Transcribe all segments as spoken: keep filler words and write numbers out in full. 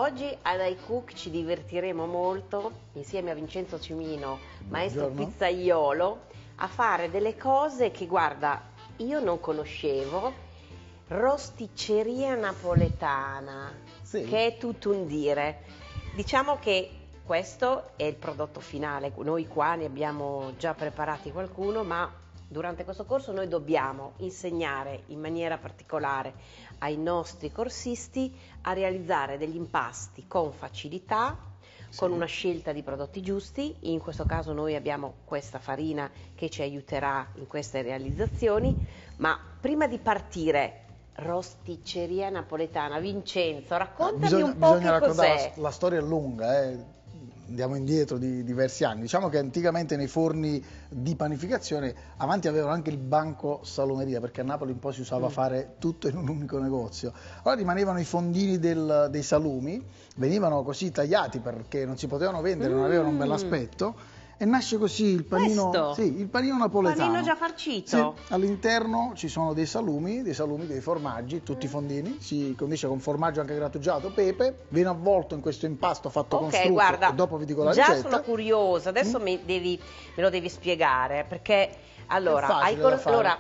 oggi ad iCook ci divertiremo molto insieme a Vincenzo Cimino, maestro Buongiorno. pizzaiolo, a fare delle cose che, guarda, io non conoscevo. Rosticceria napoletana, Sì. che è tutto un dire. Diciamo che questo è il prodotto finale, noi qua ne abbiamo già preparati qualcuno, ma durante questo corso noi dobbiamo insegnare in maniera particolare ai nostri corsisti a realizzare degli impasti con facilità, Sì. con una scelta di prodotti giusti. In questo caso noi abbiamo questa farina che ci aiuterà in queste realizzazioni, ma prima di partire, rosticceria napoletana, Vincenzo, raccontami bisogna, un po' bisogna che cos'è. la, la storia è lunga, eh. Andiamo indietro di diversi anni. Diciamo che anticamente nei forni di panificazione avanti avevano anche il banco salumeria, perché a Napoli un po' si usava Mm. fare tutto in un unico negozio. Allora rimanevano i fondini del, dei salumi, venivano così tagliati perché non si potevano vendere, non avevano un bell'aspetto. E nasce così il panino, Questo? sì, il panino napoletano. Panino già farcito? Sì, all'interno ci sono dei salumi, dei salumi, dei formaggi, tutti i fondini, si condisce con formaggio anche grattugiato, pepe, viene avvolto in questo impasto fatto con Ok, strutto, guarda, e dopo vi dico la già ricetta. sono curiosa, adesso Mm. mi devi, me lo devi spiegare, perché allora, È facile ai cor- da fare. allora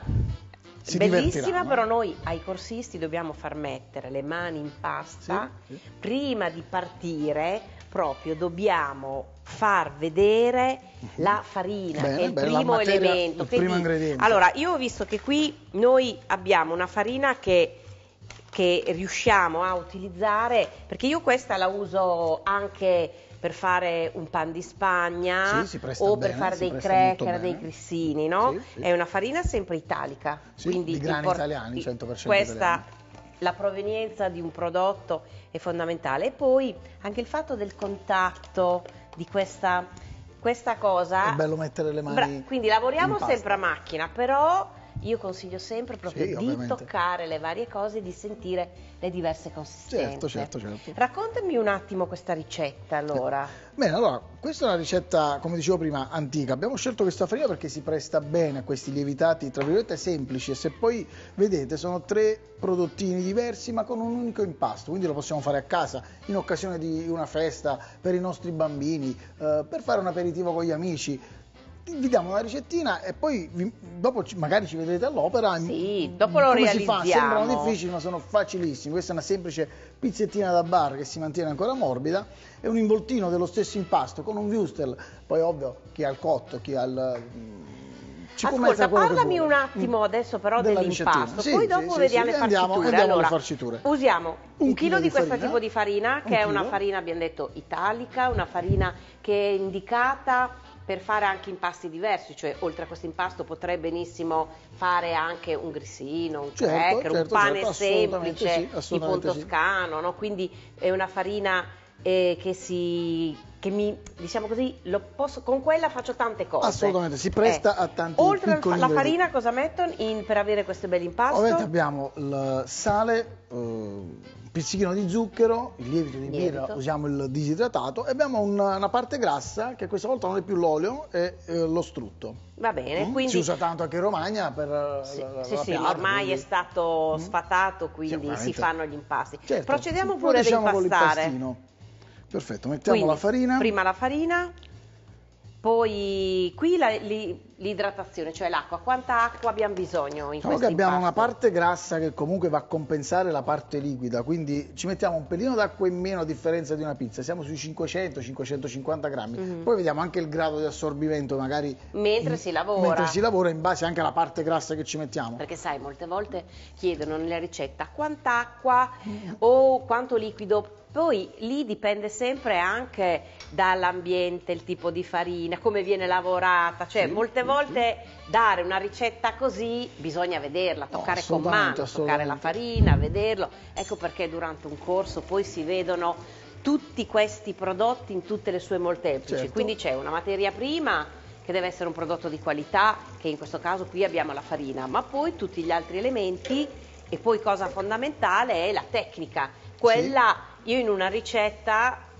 Si bellissima, divertiranno. però noi ai corsisti dobbiamo far mettere le mani in pasta. Sì, sì. Prima di partire proprio dobbiamo far vedere la farina, Bene, che è il bene, la primo materia, elemento. il primo Quindi, ingrediente. allora, io ho visto che qui noi abbiamo una farina che che riusciamo a utilizzare, perché io questa la uso anche per fare un pan di Spagna, Sì, si presta o bene, per fare si dei presta molto cracker, dei bene. grissini, no? Sì, sì. È una farina sempre italica, Sì, quindi di grani impor- italiani, cento per cento questa, italiani. la provenienza di un prodotto è fondamentale, e poi anche il fatto del contatto di questa, questa cosa. È bello mettere le mani Bra- quindi lavoriamo in pasta. sempre a macchina, però io consiglio sempre proprio Sì, di ovviamente. toccare le varie cose, di sentire le diverse consistenze. Certo, certo, certo. Raccontami un attimo questa ricetta, allora. Bene, allora, questa è una ricetta, come dicevo prima, antica. Abbiamo scelto questa farina perché si presta bene a questi lievitati, tra virgolette, semplici, e se poi vedete sono tre prodottini diversi ma con un unico impasto, quindi lo possiamo fare a casa in occasione di una festa, per i nostri bambini, eh, per fare un aperitivo con gli amici. Vi diamo una ricettina e poi vi, dopo ci, magari ci vedrete all'opera. Sì, dopo lo come si fa? realizziamo. Sembrano difficili ma sono facilissimi. Questa è una semplice pizzettina da bar che si mantiene ancora morbida, è un involtino dello stesso impasto con un wurstel, poi ovvio chi ha il cotto, chi ha il... ci può Ascolta, mettere quello che parlami vuole. un attimo adesso però Della dell'impasto, ricettina. Sì, poi sì, dopo sì, vediamo sì, le andiamo- farciture. andiamo alle Allora, farciture. usiamo un, Un chilo chilo di di questo farina. tipo di farina, che Un è una chilo. farina, abbiamo detto, italica, una farina che è indicata per fare anche impasti diversi, cioè oltre a questo impasto potrei benissimo fare anche un grissino, un Certo, cracker, un certo, pane certo, assolutamente semplice, sì, tipo un assolutamente sì. toscano, no? Quindi è una farina eh, che si... che mi, diciamo così, lo posso, con quella faccio tante cose. Assolutamente, si presta Eh, a tanti oltre piccoli alla ingredienti. farina cosa mettono in, per avere questo bel impasto? Ovviamente abbiamo il sale, eh, un pizzichino di zucchero, il lievito di birra, Lievito. usiamo il disidratato, e abbiamo una, una parte grassa che questa volta non è più l'olio, è eh, lo strutto. Va bene, Mm? quindi... Si usa tanto anche in Romagna per eh, Sì, la, la, sì, la sì, piadra, ormai quindi- è stato Mm? sfatato, Sì, quindi si ovviamente. fanno gli impasti. Certo. Procediamo Lo pure ad diciamo con impastare. l'impastino. Perfetto, mettiamo Quindi, la farina. prima la farina, poi qui la- li- l'idratazione, cioè l'acqua. Quanta acqua abbiamo bisogno in Diciamo questo che abbiamo una impasto? parte grassa che comunque va a compensare la parte liquida, quindi ci mettiamo un pelino d'acqua in meno a differenza di una pizza, siamo sui cinquecento cinquecentocinquanta grammi, Mhm. poi vediamo anche il grado di assorbimento magari Mentre in- si lavora. mentre si lavora in base anche alla parte grassa che ci mettiamo. Perché sai, molte volte chiedono nella ricetta quant'acqua o quanto liquido, poi lì dipende sempre anche dall'ambiente, il tipo di farina, come viene lavorata, cioè Sì, molte sì, volte dare una ricetta così bisogna vederla, No, toccare con assolutamente, mano, toccare la assolutamente. farina, vederlo. Ecco perché durante un corso poi si vedono tutti questi prodotti in tutte le sue molteplici, Certo. quindi c'è una materia prima che deve essere un prodotto di qualità, che in questo caso qui abbiamo la farina, ma poi tutti gli altri elementi, e poi cosa fondamentale è la tecnica. Quella, io in una ricetta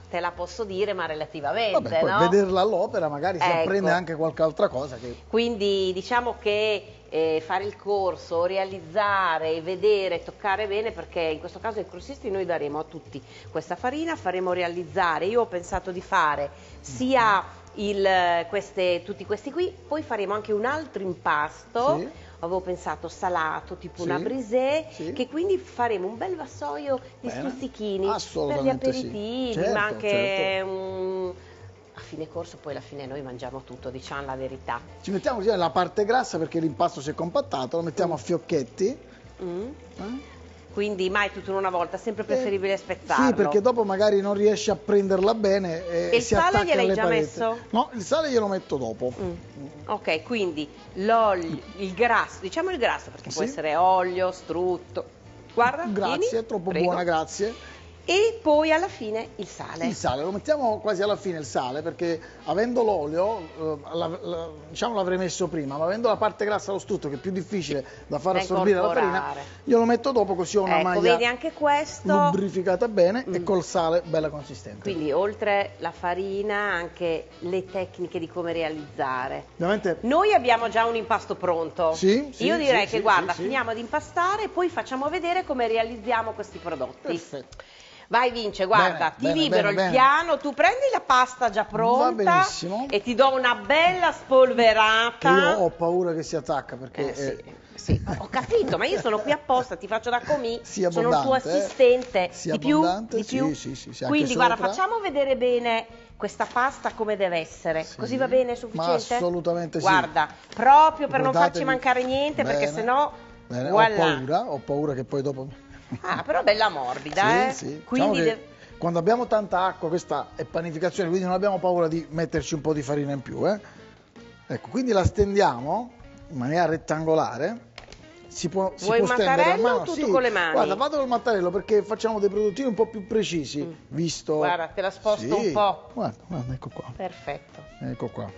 te la posso dire, ma relativamente, Vabbè, poi no? vederla all'opera magari si Ecco. apprende anche qualche altra cosa che... Quindi diciamo che eh, fare il corso, realizzare, vedere, toccare bene, perché in questo caso ai corsisti noi daremo a tutti questa farina, faremo realizzare. Io ho pensato di fare sia il, queste, tutti questi qui, poi faremo anche un altro impasto. Sì. Avevo pensato salato, tipo Sì, una brisée, sì. che quindi faremo un bel vassoio di Bene. stuzzichini per gli Assolutamente sì. aperitivi, Certo, ma anche certo. un... a fine corso poi alla fine noi mangiamo tutto, diciamo la verità. Ci mettiamo così la parte grassa perché l'impasto si è compattato, lo mettiamo a fiocchetti. Mm. Eh? Quindi mai tutto in una volta, sempre preferibile Eh, spezzarlo. Sì, perché dopo magari non riesci a prenderla bene e, E il si sale attacca gliel'hai alle già pareti. messo? No, il sale glielo metto dopo. Mm. Ok, quindi l'olio, il grasso, diciamo il grasso perché può Sì. essere olio, strutto. Guarda, Grazie, tieni, troppo prego. buona, grazie. E poi alla fine il sale. Il sale, lo mettiamo quasi alla fine il sale perché avendo l'olio, eh, la- la- diciamo l'avrei messo prima, ma avendo la parte grassa allo strutto che è più difficile da far Da assorbire la farina, incorporare. io lo metto dopo così ho una Ecco, maglia vedi anche questo. lubrificata bene e Mm. col sale bella consistente. Quindi oltre la farina anche le tecniche di come realizzare. Ovviamente Noi abbiamo già un impasto pronto. Sì, sì, Io direi sì, che sì, guarda, sì, sì. finiamo di impastare e poi facciamo vedere come realizziamo questi prodotti. perfetto. Vai Vince, guarda, Bene, ti bene, libero bene, il bene. piano, tu prendi la pasta già pronta benissimo. e ti do una bella Che spolverata. io ho paura che si attacca perché Eh, sì, eh, sì, ho capito, ma io sono qui apposta, ti faccio da comì, Sia sono il tuo abbondante, eh. assistente, Sia di più, abbondante, di sì, più. sì, sì, sì, anche Quindi guarda, sopra. facciamo vedere bene questa pasta come deve essere, Sì. così va bene, è Ma sufficiente? assolutamente sì. Guarda, proprio per non farci Ricordatevi- mancare niente, perché Bene, sennò, bene, voilà. ho paura, ho paura che poi dopo... Ah, però bella morbida, eh? Sì, sì. Quindi Diciamo che de- quando abbiamo tanta acqua, questa è panificazione, quindi non abbiamo paura di metterci un po' di farina in più. Eh? Ecco, quindi la stendiamo in maniera rettangolare. Si può, si Vuoi può il stendere a mattarello mano. o tutto Sì, con le mani? Guarda, vado col mattarello perché facciamo dei prodottini un po' più precisi, Mm. visto... Guarda, te la sposto Sì. un po'. Guarda, guarda, ecco qua. Perfetto. Ecco qua.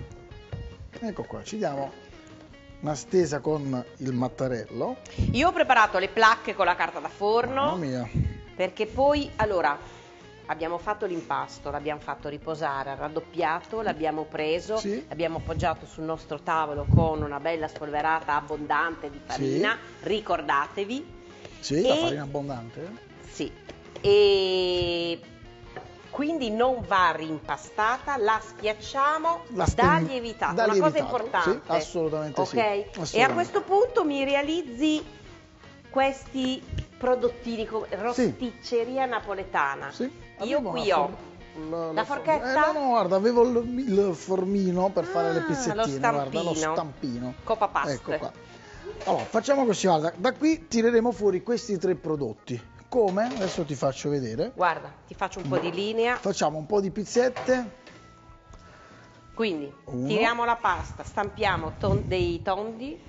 Ecco qua, ci diamo una stesa con il mattarello. Io ho preparato le placche con la carta da forno. Mamma mia. Perché poi, allora, abbiamo fatto l'impasto, l'abbiamo fatto riposare, raddoppiato, l'abbiamo preso, Sì. l'abbiamo appoggiato sul nostro tavolo con una bella spolverata abbondante di farina, ricordatevi. Sì, la E- farina abbondante. Sì. E quindi non va rimpastata, la schiacciamo La da sten- lievitato, da una cosa lievitato, importante. sì, assolutamente ok? sì, E a assolutamente. questo punto mi realizzi questi prodottini come rosticceria napoletana. Sì, Io avevo qui una ho for- la, la for- forchetta? Eh, no, no, guarda, avevo il, il formino per fare le Ah, pizzettine, lo guarda, lo stampino. stampino. Copa paste. Ecco qua. Allora, facciamo così, guarda, da qui tireremo fuori questi tre prodotti. Come? Adesso ti faccio vedere. Guarda, ti faccio un po' di linea. Facciamo un po' di pizzette. Quindi Uno. tiriamo la pasta, stampiamo ton- dei tondi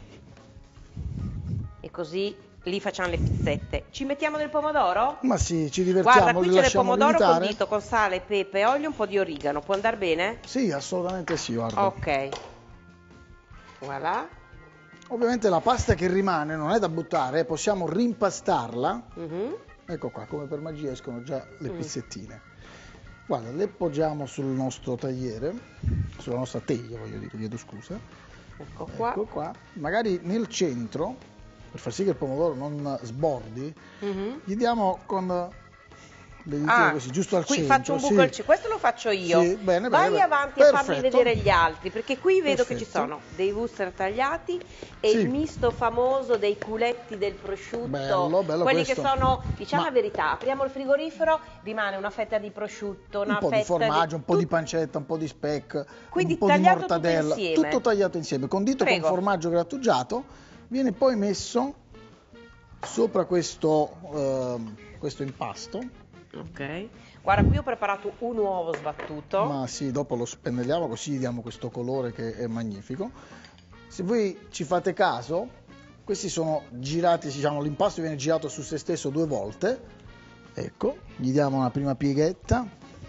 e così lì facciamo le pizzette. Ci mettiamo del pomodoro? Ma sì, ci divertiamo, Guarda, qui li c'è del lasciamo pomodoro lievitare. condito con sale, pepe, olio e un po' di origano. Può andare bene? Sì, assolutamente sì, guarda. Ok. Voilà. Ovviamente la pasta che rimane non è da buttare, possiamo rimpastarla. Mhm. Ecco qua, come per magia escono già le Mm. pizzettine. Guarda, le poggiamo sul nostro tagliere, sulla nostra teglia, voglio dire, chiedo scusa. Ecco qua. Ecco qua. Magari nel centro, per far sì che il pomodoro non sbordi, Mhm. gli diamo con le ditine Ah, così, giusto al qui centro. faccio un buco sì. al centro, questo lo faccio io. Sì, bene, Vai bene, bene. avanti a farmi Perfetto. vedere gli altri, perché qui vedo che ci Perfetto. sono dei wuster tagliati e Sì. il misto famoso dei culetti del prosciutto, Bello, bello quelli questo. che sono, diciamo Ma- la verità, apriamo il frigorifero, rimane una fetta di prosciutto, una Un po' fetta di formaggio, un po' di tut- pancetta, un po' di speck, Quindi un po' di tagliato tutto mortadella, insieme. tutto tagliato insieme, condito Prego. con formaggio grattugiato, viene poi messo sopra questo, ehm, questo impasto, Ok. Guarda, qui ho preparato un uovo sbattuto. ma sì, dopo lo spennelliamo così gli diamo questo colore che è magnifico. Se voi ci fate caso, questi sono girati, diciamo, l'impasto viene girato su se stesso due volte, ecco, gli diamo una prima pieghetta,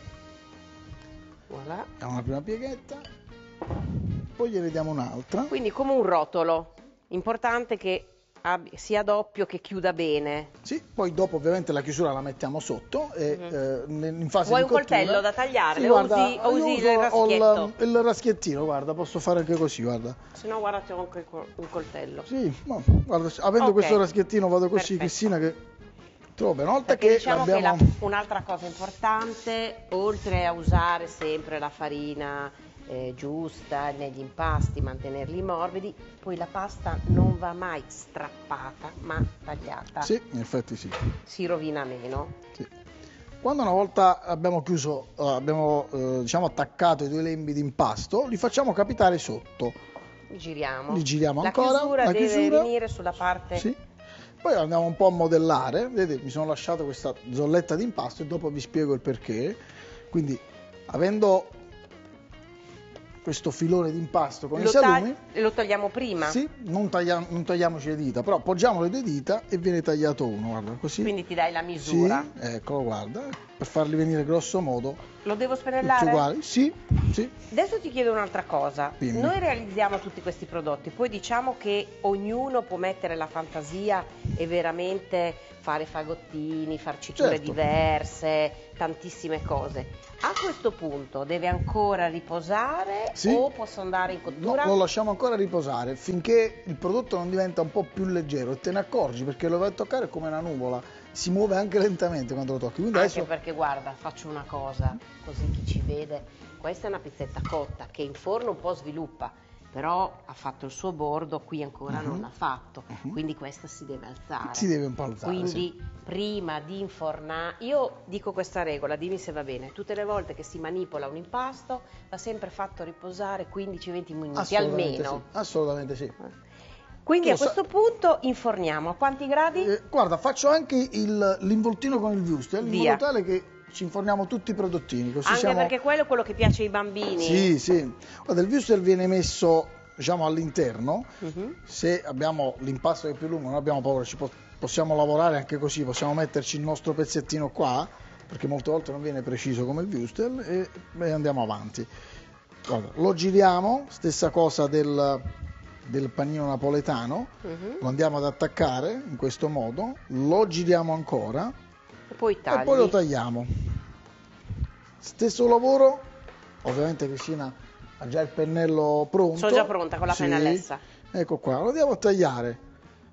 Voilà. diamo una prima pieghetta, poi gliene diamo un'altra. Quindi come un rotolo, importante che ab- sia doppio che chiuda bene. Sì, poi dopo ovviamente la chiusura la mettiamo sotto e Mhm. eh, in fase Vuoi di un cottura... coltello da tagliare? Sì, O guarda, usi, o io usi uso- il ho raschetto? il, il raschiettino, guarda, posso fare anche così, guarda. Se no guarda c'ho anche il col- un coltello. Sì, ma guarda, avendo Ok. questo raschiettino vado così, Perfetto. Cristina, che trovo bene. Una volta Perché che diciamo che l'abbiamo... la- un'altra cosa importante, oltre a usare sempre la farina eh, giusta negli impasti, mantenerli morbidi, poi la pasta non va mai strappata, ma tagliata. Sì, in effetti sì. Si rovina meno. Sì. Quando una volta abbiamo chiuso, eh, abbiamo eh, diciamo attaccato i due lembi di impasto, li facciamo capitare sotto. Li giriamo. Li giriamo la ancora, chiusura la deve chiusura. venire sulla parte. Sì. Poi andiamo un po' a modellare, vedete, mi sono lasciato questa zolletta di impasto e dopo vi spiego il perché. Quindi, avendo questo filone di impasto con Lo, i salumi, tag- lo togliamo prima? sì, non, taglia- non tagliamoci le dita, però appoggiamo le due dita e viene tagliato uno, guarda, così. Quindi ti dai la misura. Sì, eccolo, guarda, per farli venire grosso modo Lo devo tutti spennellare? uguali. Sì, sì. Adesso ti chiedo un'altra cosa. Dimmi. Noi realizziamo tutti questi prodotti, poi diciamo che ognuno può mettere la fantasia e veramente fare fagottini, farciture Certo. diverse, tantissime cose. A questo punto deve ancora riposare Sì. o posso andare in No, cottura? lo lasciamo ancora riposare finché il prodotto non diventa un po' più leggero e te ne accorgi perché lo vai a toccare come una nuvola, si muove anche lentamente quando lo tocchi. Quindi Anche adesso perché guarda, faccio una cosa, così chi ci vede, questa è una pizzetta cotta che in forno un po' sviluppa, però ha fatto il suo bordo, qui ancora Mhm. non l'ha fatto, Mhm. quindi questa si deve alzare. si deve un po' alzare. Quindi sì. prima di infornare, io dico questa regola, dimmi se va bene, tutte le volte che si manipola un impasto va sempre fatto riposare quindici venti minuti Assolutamente almeno. sì, assolutamente sì. Quindi Tu a sa- questo punto inforniamo, a quanti gradi? Eh, guarda, faccio anche il- l'involtino con il wurstel in Via. modo tale che ci inforniamo tutti i prodottini. Così Anche siamo... perché quello è quello che piace ai bambini. Sì, sì. Guarda, il wurstel viene messo, diciamo, all'interno. Mhm. Se abbiamo l'impasto che è più lungo, non abbiamo paura, ci po- possiamo lavorare anche così, possiamo metterci il nostro pezzettino qua, perché molte volte non viene preciso come il wurstel, e, e andiamo avanti. Guarda, lo giriamo, stessa cosa del, del panino napoletano, Mhm. lo andiamo ad attaccare in questo modo, lo giriamo ancora E poi tagli. e poi lo tagliamo. Stesso lavoro, ovviamente Cristina ha già il pennello pronto. Sono già pronta con la Sì. pennellessa. Ecco qua, lo andiamo a tagliare.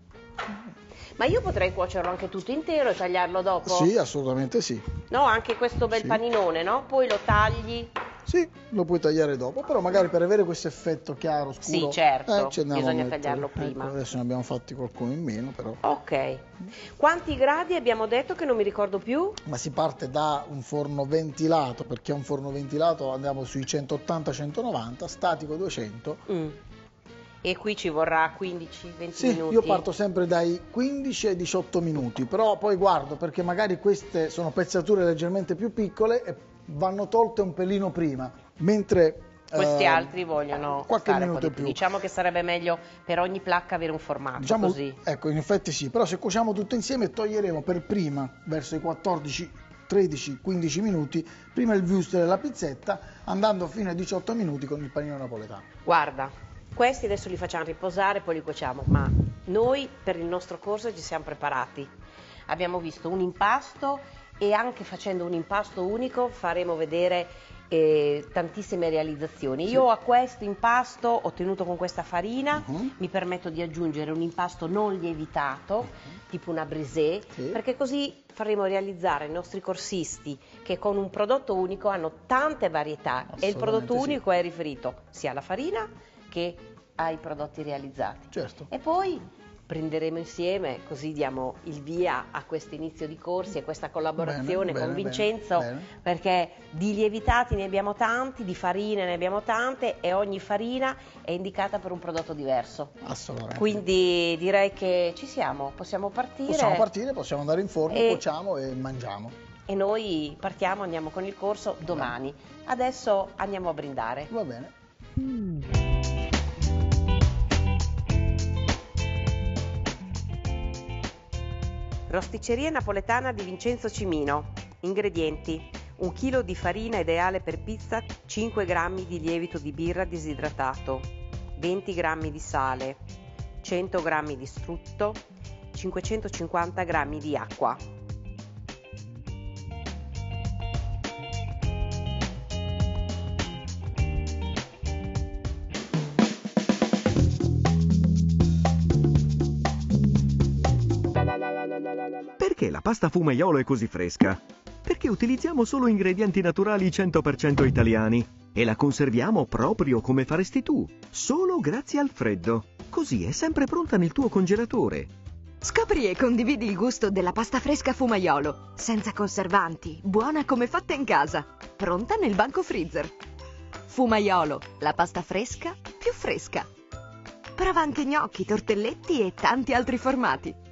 Ma io potrei cuocerlo anche tutto intero e tagliarlo dopo? Sì, assolutamente sì. No, anche questo bel Sì. paninone, no? Poi lo tagli. Sì, lo puoi tagliare dopo, però magari per avere questo effetto chiaro, scuro. Sì, certo, ci andiamo a bisogna mettere. tagliarlo prima. Ecco, adesso ne abbiamo fatti qualcuno in meno, però. Ok. Quanti gradi abbiamo detto che non mi ricordo più? Ma si parte da un forno ventilato, perché è un forno ventilato andiamo sui centottanta centonovanta, statico duecento. Mm. E qui ci vorrà quindici venti Sì, minuti. io parto sempre dai quindici ai diciotto minuti, però poi guardo perché magari queste sono pezzature leggermente più piccole e vanno tolte un pelino prima, mentre Questi eh, altri vogliono qualche stare un po' minuto di in più. più. Diciamo che sarebbe meglio per ogni placca avere un formato Diciamo, così. ecco, in effetti sì, però se cuociamo tutto insieme toglieremo per prima, verso i quattordici, tredici, quindici minuti, prima il wurstel e la pizzetta, andando fino ai diciotto minuti con il panino napoletano. Guarda, questi adesso li facciamo riposare, poi li cuociamo, ma noi per il nostro corso ci siamo preparati. Abbiamo visto un impasto e anche facendo un impasto unico faremo vedere eh, tantissime realizzazioni. Sì. Io a questo impasto ottenuto con questa farina Mhm. mi permetto di aggiungere un impasto non lievitato, tipo una brisée, Sì. perché così faremo realizzare ai nostri corsisti che con un prodotto unico hanno tante varietà e il prodotto Assolutamente sì. unico è riferito sia alla farina che ai prodotti realizzati. Certo. E poi prenderemo insieme, così diamo il via a questo inizio di corsi e questa collaborazione Bene, con bene, Vincenzo, bene, bene. perché di lievitati ne abbiamo tanti, di farine ne abbiamo tante e ogni farina è indicata per un prodotto diverso. Assolutamente. Quindi direi che ci siamo, possiamo partire. Possiamo partire, possiamo andare in forno, E- cuociamo e mangiamo. E noi partiamo, andiamo con il corso domani. Adesso andiamo a brindare. Va bene. Rosticceria napoletana di Vincenzo Cimino. Ingredienti: un chilo di farina ideale per pizza, cinque grammi di lievito di birra disidratato, venti grammi di sale, cento grammi di strutto, cinquecentocinquanta grammi di acqua. Perché la pasta fumaiolo è così fresca? Perché utilizziamo solo ingredienti naturali cento per cento italiani e la conserviamo proprio come faresti tu, solo grazie al freddo. Così è sempre pronta nel tuo congelatore. Scopri e condividi il gusto della pasta fresca fumaiolo, senza conservanti, buona come fatta in casa, pronta nel banco freezer. Fumaiolo, la pasta fresca più fresca. Prova anche gnocchi, tortelletti e tanti altri formati.